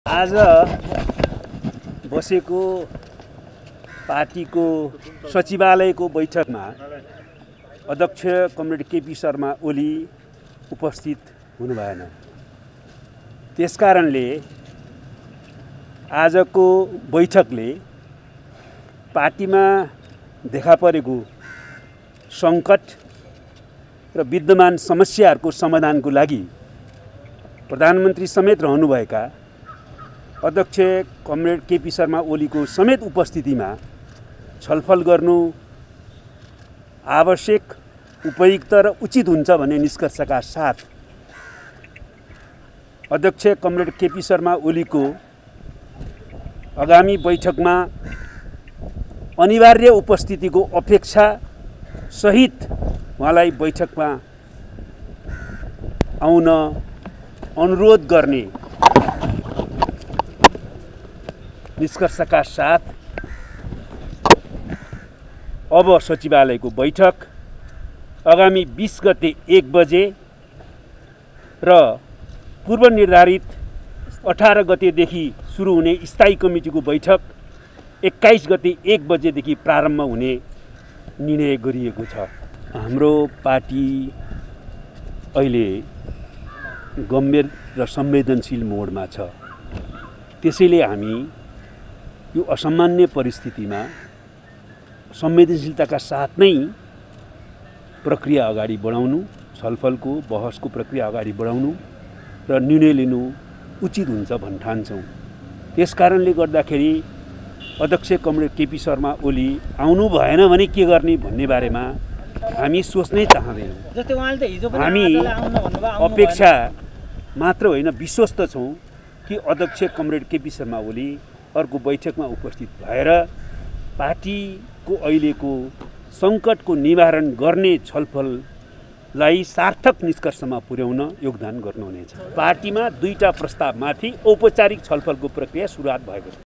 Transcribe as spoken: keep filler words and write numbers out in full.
आज बसेको पार्टीको सचिवालयको बैठकमा अध्यक्ष कमरेड केपी शर्मा ओली उपस्थित हुनु भएन। त्यसकारणले आजको बैठकले पार्टीमा देखा परेको सङ्कट र विद्यमान समस्याहरूको समाधानको लागि प्रधानमन्त्री समेत रहनुभएका अध्यक्ष कमरेड केपी शर्मा ओलीको समेत उपस्थितिमा छलफल गर्नु आवश्यक, उपयुक्त र उचित हुन्छ भन्ने निष्कर्षका साथ अध्यक्ष कमरेड केपी शर्मा ओलीको आगामी बैठकमा अनिवार्य उपस्थितिको अपेक्षा सहित उहाँलाई बैठकमा आउन अनुरोध गर्ने निष्कर्षका साथ अब सचिवालयको बैठक आगामी बीस गते एक बजे र पूर्व निर्धारित अठार गतेदेखि सुरु हुने स्थायी कमिटीको बैठक एक्काइस गते एक बजेदेखि प्रारम्भ हुने निर्णय गरिएको छ। हाम्रो पार्टी अहिले गम्भीर र संवेदनशील मोडमा छ। त्यसैले हामी यो असामान्य परिस्थितिमा संवेदनशीलताका साथ नै प्रक्रिया अगाडि बढाउनु, छलफलको बहसको प्रक्रिया अगाडि बढाउनु र निर्णय लिनु उचित हुन्छ भन्न ठान्छौँ। त्यसकारणले गर्दाखेरि अध्यक्ष कमरेड केपी शर्मा ओली आउनु भएन भने के गर्ने भन्ने बारेमा हामी सोच्नै चाहँदैनौँ। हामी अपेक्षा मात्र होइन, विश्वस्त छौँ कि अध्यक्ष कमरेड केपी शर्मा ओली अर्को बैठकमा उपस्थित भएर पार्टीको अहिलेको सङ्कटको निवारण गर्ने छलफललाई सार्थक निष्कर्षमा पुर्याउन योगदान गर्नुहुनेछ। पार्टीमा दुईटा प्रस्तावमाथि औपचारिक छलफलको प्रक्रिया सुरुवात भएको छ।